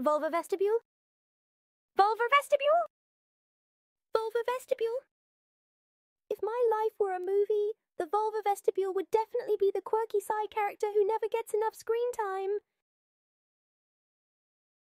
Vulva Vestibule? Vulva Vestibule? Vulva Vestibule? If my life were a movie, the Vulva Vestibule would definitely be the quirky side character who never gets enough screen time.